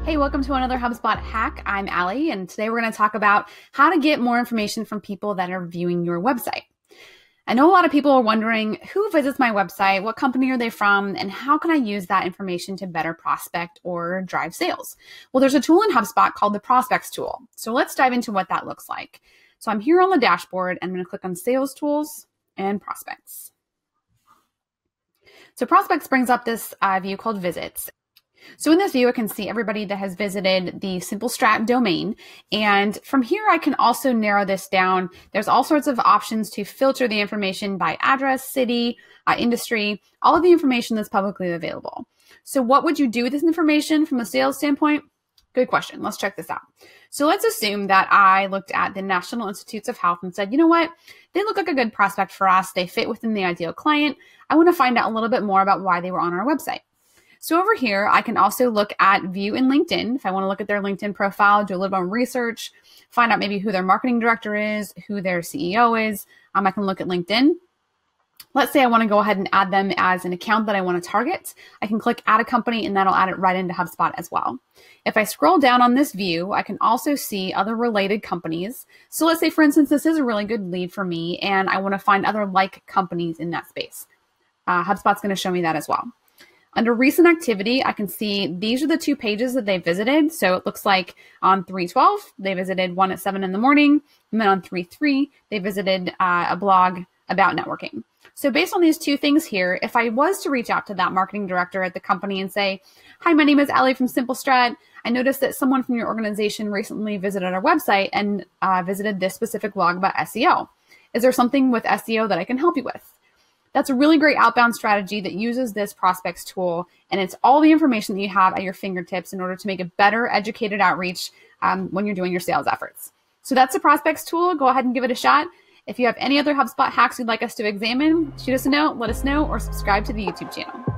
Hey, welcome to another HubSpot hack. I'm Allie, and today we're going to talk about how to get more information from people that are viewing your website. I know a lot of people are wondering who visits my website, what company are they from, and how can I use that information to better prospect or drive sales? Well, there's a tool in HubSpot called the Prospects tool. So let's dive into what that looks like. So I'm here on the dashboard, and I'm going to click on Sales Tools and Prospects. So Prospects brings up this view called Visits. So in this view, I can see everybody that has visited the SimpleStrat domain. And from here, I can also narrow this down. There's all sorts of options to filter the information by address, city, industry, all of the information that's publicly available. So what would you do with this information from a sales standpoint? Good question. Let's check this out. So let's assume that I looked at the National Institutes of Health and said, you know what? They look like a good prospect for us. They fit within the ideal client. I want to find out a little bit more about why they were on our website. So over here, I can also look at view in LinkedIn. If I want to look at their LinkedIn profile, do a little bit of research, find out maybe who their marketing director is, who their CEO is. I can look at LinkedIn. Let's say I want to go ahead and add them as an account that I want to target. I can click add a company and that'll add it right into HubSpot as well. If I scroll down on this view, I can also see other related companies. So let's say, for instance, this is a really good lead for me and I want to find other like companies in that space. HubSpot's going to show me that as well. Under recent activity, I can see these are the two pages that they visited. So it looks like on 3/12, they visited one at 7 in the morning. And then on 3/3, they visited a blog about networking. So based on these two things here, if I was to reach out to that marketing director at the company and say, hi, my name is Allie from SimpleStrat. I noticed that someone from your organization recently visited our website and visited this specific blog about SEO. Is there something with SEO that I can help you with? That's a really great outbound strategy that uses this prospects tool, and it's all the information that you have at your fingertips in order to make a better educated outreach when you're doing your sales efforts. So that's the prospects tool. Go ahead and give it a shot. If you have any other HubSpot hacks you'd like us to examine, shoot us a note, let us know, or subscribe to the YouTube channel.